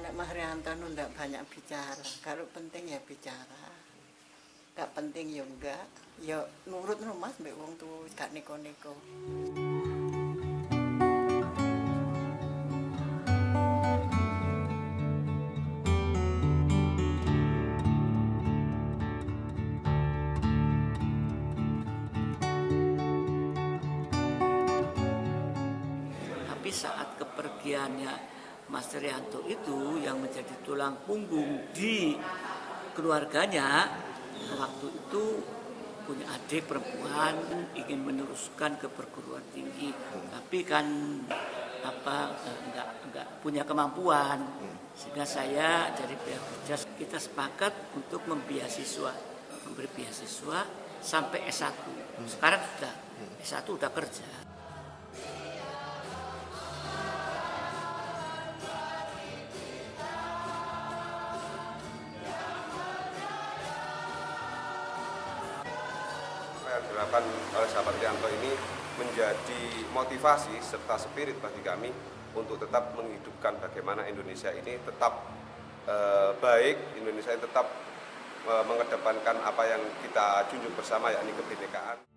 Nek Mas Rianto ndak banyak bicara. Kalau penting ya bicara. Gak penting ya enggak. Ya nurut no Mas mbek wong tuwa gak neko-neko. Tapi saat kepergiannya Mas Rianto itu yang menjadi tulang punggung di keluarganya, waktu itu punya adik perempuan ingin meneruskan ke perguruan tinggi, tapi kan enggak punya kemampuan, sehingga saya dari pihak kerja kita sepakat untuk memberi beasiswa sampai S1. Sekarang sudah S1 udah kerja. Yang dilakukan oleh sahabat Rianto ini menjadi motivasi serta spirit bagi kami untuk tetap menghidupkan bagaimana Indonesia ini tetap baik, Indonesia ini tetap mengedepankan apa yang kita junjung bersama, yakni kebinekaan.